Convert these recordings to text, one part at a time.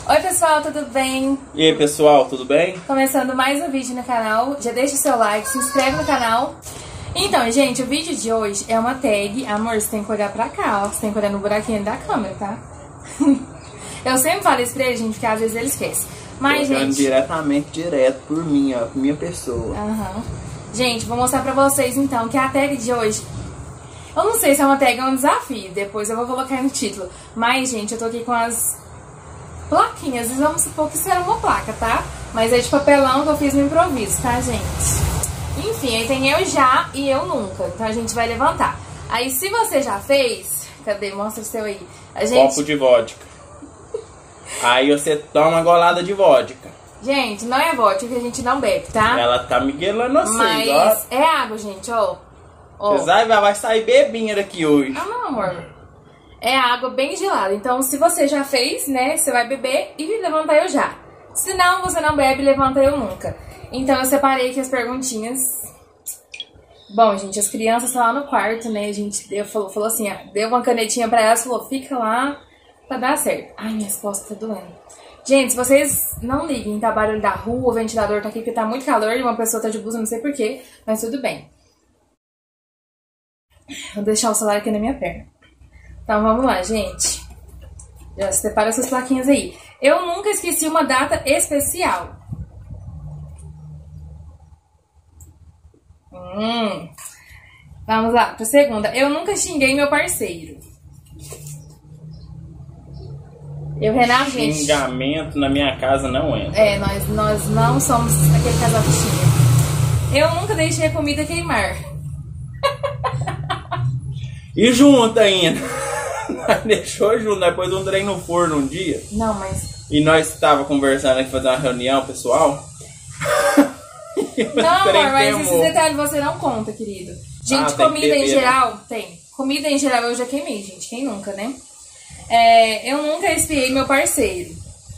Oi pessoal, tudo bem? E aí pessoal, tudo bem? Começando mais um vídeo no canal, já deixa o seu like, se inscreve no canal. Então, gente, o vídeo de hoje é uma tag. Amor, você tem que olhar pra cá, ó. Você tem que olhar no buraquinho da câmera, tá? Eu sempre falo isso pra eles, gente, porque às vezes eles esquecem. Mas, gente... direto por mim, ó, por minha pessoa. Gente, vou mostrar pra vocês então que a tag de hoje... Eu não sei se é uma tag ou um desafio, depois eu vou colocar no título. Mas, gente, eu tô aqui com as plaquinhas, e vamos supor que isso era uma placa, tá? Mas é de papelão que eu fiz no improviso, tá, gente? Enfim, aí tem eu já e eu nunca, então a gente vai levantar. Aí se você já fez, cadê? Mostra o seu aí. A gente... Copo de vodka. Aí você toma uma golada de vodka. Gente, não é vodka que a gente não bebe, tá? Ela tá miguelando assim, mas ó. É água, gente, ó. Vai sair bebinha daqui hoje. Ah, não, amor. É água bem gelada. Então, se você já fez, né, você vai beber e levanta eu já. Se não, você não bebe, levanta eu nunca. Então, eu separei aqui as perguntinhas. Bom, gente, as crianças estão lá no quarto, né? A gente falou assim, deu uma canetinha pra elas, falou, fica lá pra dar certo. Ai, minhas costas tá doendo. Gente, se vocês não liguem, tá barulho da rua, o ventilador tá aqui porque tá muito calor e uma pessoa tá de blusa, não sei porquê, mas tudo bem. Vou deixar o celular aqui na minha perna. Então vamos lá, gente. Já separa essas plaquinhas aí. Eu nunca esqueci uma data especial. Vamos lá, pra segunda. Eu nunca xinguei meu parceiro. Renato, gente... Xingamento na minha casa não entra. É, nós não somos aquele casal que xinga. Eu nunca deixei a comida queimar. E junto ainda. Deixou junto, depois eu entrei no forno um dia. Não, mas... E nós estávamos conversando aqui, fazendo uma reunião pessoal. Não, amor, mas esse detalhe você não conta, querido. Gente, comida em geral, tem. Comida em geral eu já queimei, gente. Quem nunca, né? Eu nunca espiei meu parceiro.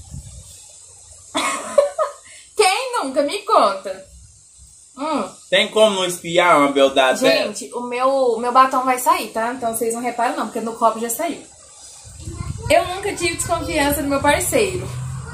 Quem nunca? Me conta. Tem como não espiar uma beldade dessa? Gente, o meu batom vai sair, tá? Então vocês não reparam não, porque no copo já saiu. Eu nunca tive desconfiança do meu parceiro.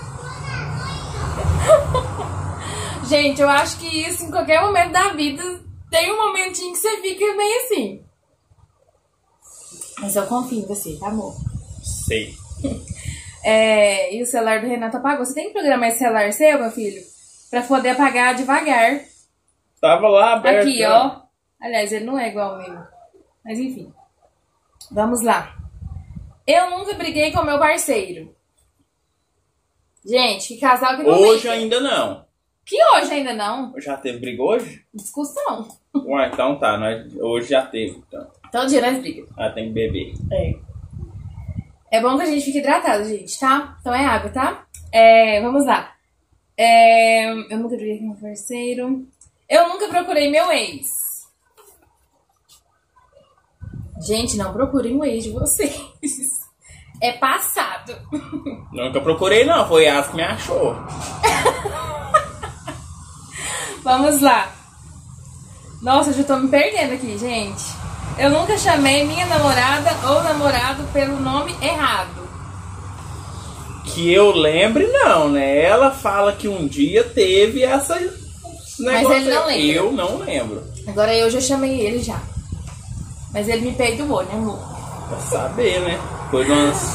Gente, eu acho que isso em qualquer momento da vida tem um momentinho que você fica meio assim. Mas eu confio em você, tá, amor? Sei. E o celular do Renato apagou. Você tem que programar esse celular seu, meu filho, pra poder apagar devagar. Tava lá aberto. Aqui, ó. Aliás, ele não é igual ao meu. Mas enfim. Vamos lá. Eu nunca briguei com meu parceiro. Gente, que casal que não Hoje briga. ainda não. Que hoje ainda não? Já teve briga hoje? Discussão. Ué, então tá. Hoje já teve, então. Todo dia nós brigamos. Tem que beber. É bom que a gente fique hidratado, gente, tá? Então é água, tá? Vamos lá. Eu nunca briguei com meu parceiro. Eu nunca procurei meu ex. Gente, não procurem o ex de vocês. É passado. Nunca procurei, não. Foi ela que me achou. Vamos lá. Nossa, eu já tô me perdendo aqui, gente. Eu nunca chamei minha namorada ou namorado pelo nome errado. Que eu lembre, não, né? Ela fala que um dia teve essa... Mas ele não lembra. Eu não lembro. Agora eu já chamei ele já. Mas ele me perdoou, né, amor? Pra saber, né? Foi umas...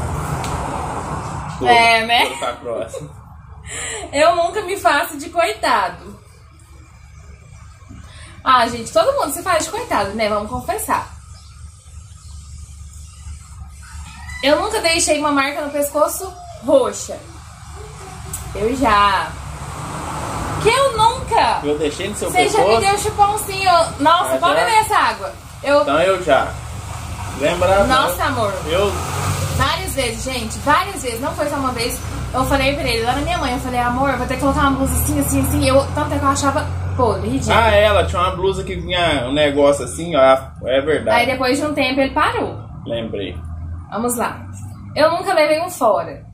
né? Vou ficar próximo. Eu nunca me faço de coitado. Gente, todo mundo se faz de coitado, né? Vamos confessar. Eu nunca deixei uma marca no pescoço roxa. Eu já. Que eu nunca. Eu deixei no seu Você pescoço? já me deu chupão sim. Nossa, pode beber essa água. Então eu já. Lembra? Nossa, amor. Eu... Várias vezes, gente. Várias vezes. Não foi só uma vez. Eu falei pra ele, lá na minha mãe, eu falei, amor, eu vou ter que colocar uma blusa assim, assim, assim. Tanto é que eu achava, ridículo. Ela tinha uma blusa que vinha um negócio assim, ó. É verdade. Aí depois de um tempo ele parou. Lembrei. Vamos lá. Eu nunca levei um fora.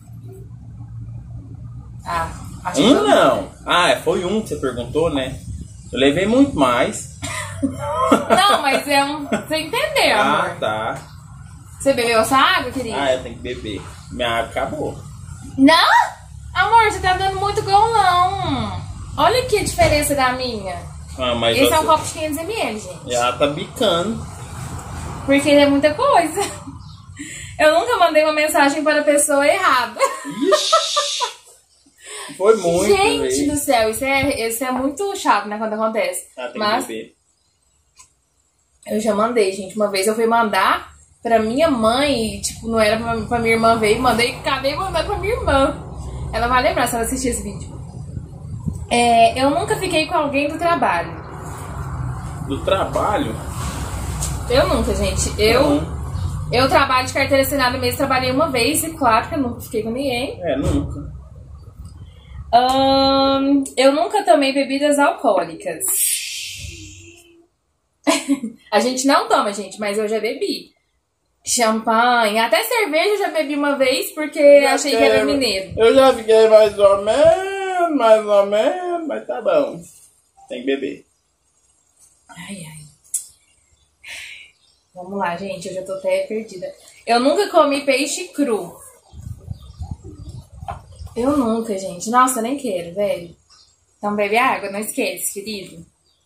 Acho que não. Foi um que você perguntou, né? Eu levei muito mais. Não, mas é um... Você entendeu, amor? Tá. Você bebeu essa água, querido? Eu tenho que beber. Minha água acabou. Não? Amor, você tá dando muito golão. Olha aqui a diferença da minha. Mas esse é um copo de 500 ml, gente. Já tá bicando. Porque é muita coisa. Eu nunca mandei uma mensagem para a pessoa errada. Ixi. Foi muito, gente do céu, isso é muito chato, né, quando acontece. Tem mas que beber. Eu já mandei, gente. Uma vez eu fui mandar pra minha mãe, tipo, não era pra minha irmã ver, acabei mandando pra minha irmã. Ela vai lembrar se ela assistir esse vídeo. Eu nunca fiquei com alguém do trabalho. Do trabalho? Eu nunca, gente. Eu trabalho de carteira assinada mesmo, trabalhei uma vez e claro que eu nunca fiquei com ninguém. Nunca. Eu nunca tomei bebidas alcoólicas. A gente não toma, gente, mas eu já bebi. Champanhe, até cerveja eu já bebi uma vez porque achei que era mineiro. Eu já fiquei mais ou menos, mas tá bom. Tem que beber. Ai. Vamos lá, gente, eu já tô até perdida. Eu nunca comi peixe cru. Eu nunca, gente. Nossa, eu nem quero, velho. Então bebe água, não esquece, querido.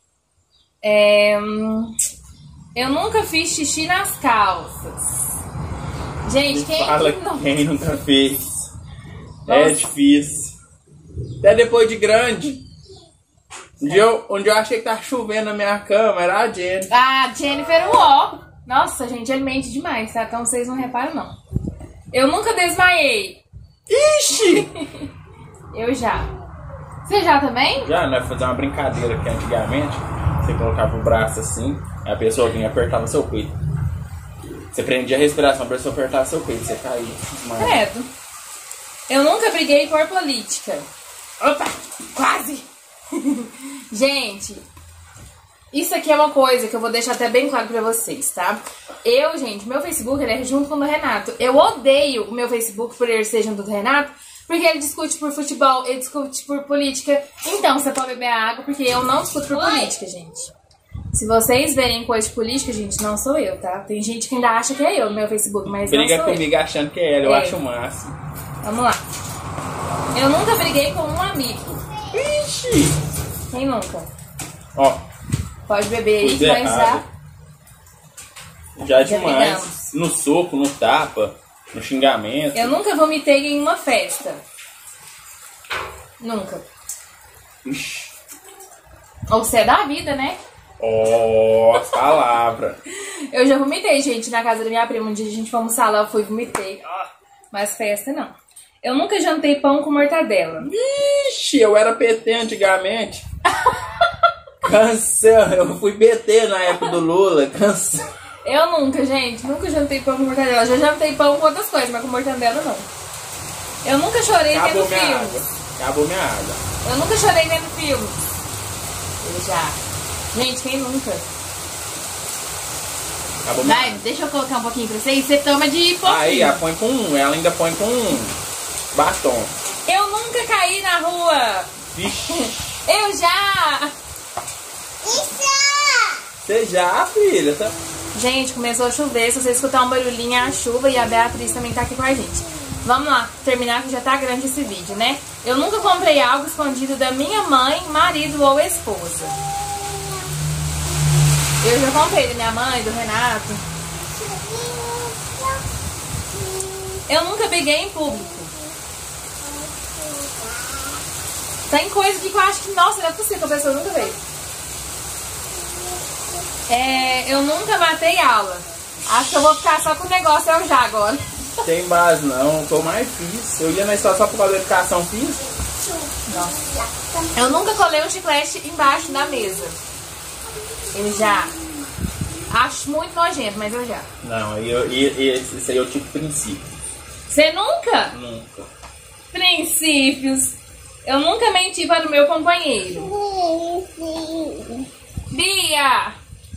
Eu nunca fiz xixi nas calças. Gente, quem nunca fez? Nossa. É difícil. Até depois de grande. Onde eu achei que tava chovendo na minha cama, era a Jennifer. Ah, Jennifer, ó. Nossa, gente, ele mente demais, tá? Então vocês não reparam, não. Eu nunca desmaiei. Ixi! Eu já. Você já também? Já, nós fazer uma brincadeira que antigamente você colocava o braço assim, a pessoa vinha e apertava seu peito. Você prendia a respiração, a pessoa apertava seu peito, você caía. Credo. Eu nunca briguei por política. Opa, quase! Gente, isso aqui é uma coisa que eu vou deixar até bem claro pra vocês, tá? Gente, meu Facebook, ele é junto com o do Renato. Eu odeio o meu Facebook por ele ser junto do Renato, porque ele discute por futebol, ele discute por política. Então, você pode beber água, porque eu não discuto por política, gente. Se vocês verem coisa de política, gente, não sou eu, tá? Tem gente que ainda acha que é eu no meu Facebook, mas não sou eu. Briga comigo achando que é ela, eu acho o máximo. Vamos lá. Eu nunca briguei com um amigo. Ixi! Quem nunca? Ó. Pode beber aí, mas já demais. Brigamos. No soco, no tapa, no xingamento. Eu nunca vomitei em uma festa. Nunca. Ixi. Ou você é da vida, né? Ó, palavra. Eu já vomitei, gente, na casa da minha prima. Um dia a gente foi almoçar lá, eu fui e vomitei. Mas festa, não. Eu nunca jantei pão com mortadela. Ixi, eu era PT antigamente. Cancel, eu fui PT na época do Lula. Cancel. Eu nunca, gente. Nunca jantei pão com mortadela. Já jantei pão com outras coisas, mas com mortadela não. Eu nunca chorei vendo filmes. Acabou minha água. Eu nunca chorei vendo filmes. Eu já. Gente, quem nunca? Acabou minha água. Deixa eu colocar um pouquinho pra você e você toma de pouquinho. Aí, ela põe com ela ainda põe com batom. Eu nunca caí na rua. Vixe. Eu já. Você já, filha? Tá? Gente, começou a chover. Se você escutar um barulhinho, é a chuva. E a Beatriz também tá aqui com a gente. Vamos lá, terminar que já tá grande esse vídeo, né? Eu nunca comprei algo escondido da minha mãe, marido ou esposa. Eu já comprei da minha mãe, do Renato. Eu nunca briguei em público. Tem coisa que eu acho que, nossa, não é possível que a pessoa nunca veio. Eu nunca matei aula. Acho que eu vou ficar só com o negócio eu já agora. Tem base não, tô mais fiz. Eu ia na escola só por causa da educação física. Nossa. Eu nunca colei um chiclete embaixo da mesa. Eu já. Acho muito nojento, mas eu já. Não, isso aí eu tive princípio. Você nunca? Nunca. Princípios. Eu nunca menti para o meu companheiro. Bia!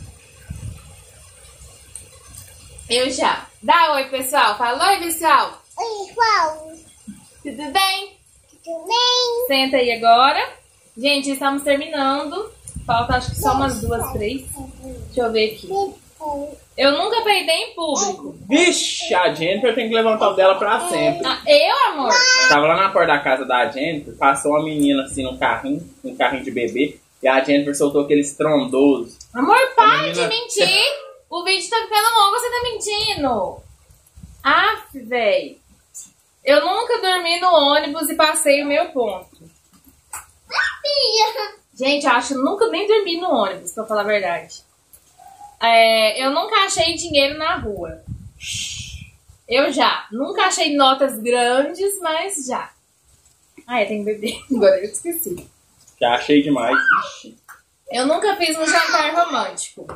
Eu já. Dá oi, pessoal. Fala oi, pessoal. Oi, pessoal. Tudo bem? Tudo bem? Senta aí agora. Gente, estamos terminando. Falta acho que só umas 2, 3. Deixa eu ver aqui. Eu nunca peidei em público. Vixe, a Jennifer tem que levantar o dela pra sempre. Ah, eu, amor? Tava lá na porta da casa da Jennifer, passou uma menina assim num carrinho de bebê, e a Jennifer soltou aquele estrondoso. Amor, para menina... de mentir. O vídeo tá ficando longo, você tá mentindo. Aff, véi. Eu nunca dormi no ônibus e passei o meu ponto. Gente, eu acho que eu nunca nem dormi no ônibus, pra falar a verdade. Eu nunca achei dinheiro na rua. Eu já. Nunca achei notas grandes, mas já. Eu tenho que beber. Agora eu esqueci. Já achei demais. Ixi. Eu nunca fiz um jantar romântico.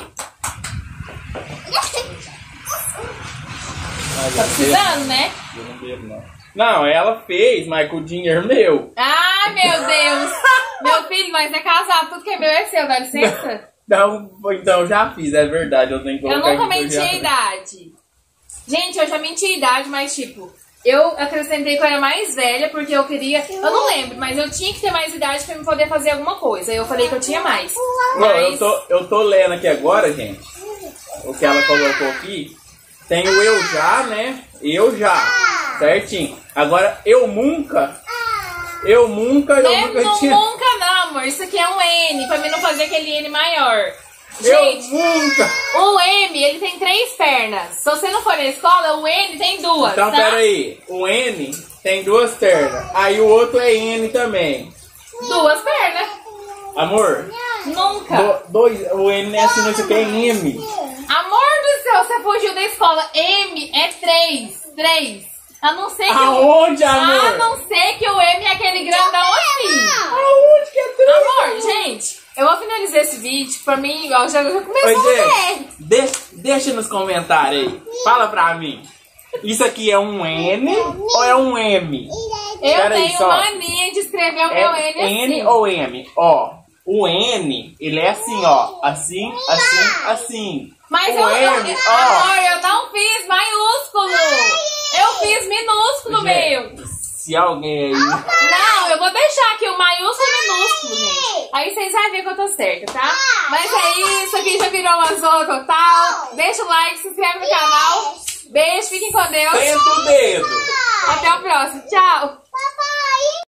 Tá precisando, né? Eu não bebo, não. Não, ela fez, mas com o dinheiro meu. Ai, meu Deus. Meu filho, mas é casado. Tudo que é meu é seu, dá licença? Não, então eu já fiz, é verdade. Eu tenho que Eu colocar nunca menti a idade. Gente, eu já menti a idade, mas tipo, eu acrescentei que eu era mais velha porque eu queria. Eu não lembro, mas eu tinha que ter mais idade pra me poder fazer alguma coisa. Eu falei que eu tinha mais. Não, Mas... eu tô lendo aqui agora, gente. O que ela colocou aqui. Tem o eu já, né? Eu já. Certinho. Agora, eu nunca tinha. Nunca não, amor. Isso aqui é um N, pra mim não fazer aquele N maior. Eu Gente, nunca. o M, ele tem 3 pernas. Se você não for na escola, o N tem 2. Então, tá? peraí. O N tem 2 pernas. Aí o outro é N também. 2 pernas. Amor, Nunca. o N não é assim, não, isso aqui é M. Amor do céu, você fugiu da escola. M é 3. A não ser que Aonde, amor? A não ser que o M é aquele grandão assim. Aonde que é 3? Amor, gente, eu vou finalizar esse vídeo. Pra mim, ó, já começou a ver. Deixa nos comentários aí. Fala pra mim. Isso aqui é um N ou é um M? Eu tenho mania de escrever o meu N assim. N ou M? Ó, o N, ele é assim, ó. Assim, assim, assim. Mas o eu, M, ó. amor, eu não fiz maiúsculo. Eu fiz minúsculo, Gente, meu. Se alguém aí... Não, eu vou deixar aqui o maiúsculo e minúsculo, gente. Aí vocês vão ver que eu tô certa, tá? Mas é isso, aqui já virou uma zona total. Deixa o like, se inscreve no canal. Beijo, fiquem com Deus. Senta o dedo. Até o próximo. Tchau.